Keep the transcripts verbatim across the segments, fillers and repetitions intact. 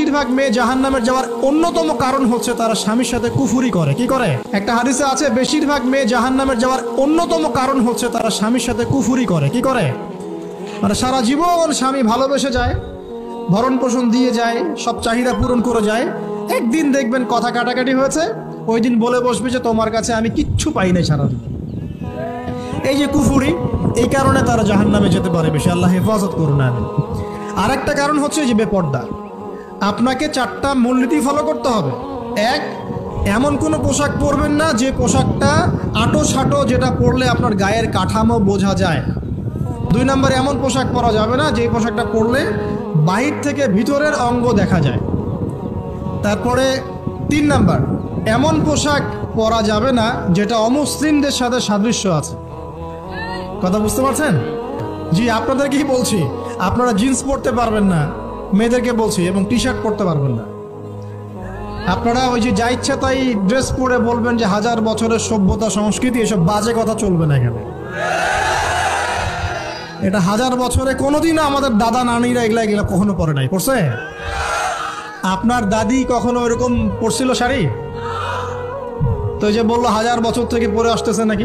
বেশিরভাগ মেয়ে জাহান্নামের যাওয়ার অন্যতম কারণ হচ্ছে তারা স্বামীর সাথে কুফুরি করে। কি করে? একটা হাদিসে আছে বেশিরভাগ মেয়ে জাহান্নামের যাওয়ার অন্যতম কারণ হচ্ছে তারা স্বামীর সাথে কুফুরি করে। কি করে? মানে সারা জীবন স্বামী ভালোবেসে যায়, ভরণ পোষণ দিয়ে যায়, সব চাহিদা পূরণ করে যায়, একদিন দেখবেন কথা কাটাকাটি হয়েছে, ওই দিন বলে বসবে যে তোমার কাছে আমি কিচ্ছু পাই নাই সারা জীবন। এই যে কুফুরি, এই কারণে তারা জাহান্নামে যেতে পারে বেশি। আল্লাহ হেফাজত করুন। আর একটা কারণ হচ্ছে যে বেপর্দা। আপনাকে চারটা মূলনীতি ফলো করতে হবে। এক, এমন কোনো পোশাক পরবেন না যে পোশাকটা আটো সাটো, যেটা পরলে আপনার গায়ের কাঠামো বোঝা যায়। দুই নম্বরে এমন পোশাক পরা যাবে না যে পোশাকটা পরলে বাহির থেকে ভিতরের অঙ্গ দেখা যায়। তারপরে তিন নাম্বার, এমন পোশাক পরা যাবে না যেটা অমুসলিমদের সাথে সাদৃশ্য আছে। কথা বুঝতে পারছেন? জি, আপনাদেরকেই বলছি, আপনারা জিন্স পরতে পারবেন না, মেয়েদেরকে বলছি, এবং টি শার্ট পরতে পারবেন না। আপনারা ওই যে যা ইচ্ছা তাই ড্রেস পরে বলবেন যে হাজার বছরের সভ্যতা সংস্কৃতি, এসব বাজে কথা চলবে না এখানে। এটা হাজার বছরে কোনোদিনও আমাদের দাদা নানিরা এগুলা এগুলা কখনো পরে নাই। পড়ছে? আপনার দাদি কখনো এরকম পরছিল শাড়ি? তো যে বললো হাজার বছর থেকে পরে আসতেছে নাকি?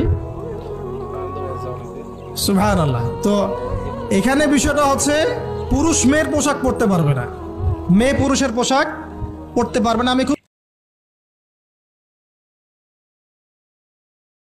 সুবহানাল্লাহ। তো এখানে বিষয়টা হচ্ছে পুরুষ মেয়ের পোশাক পরতে পারবে না, মেয়ে পুরুষের পোশাক পরতে পারবে না। আমি খুব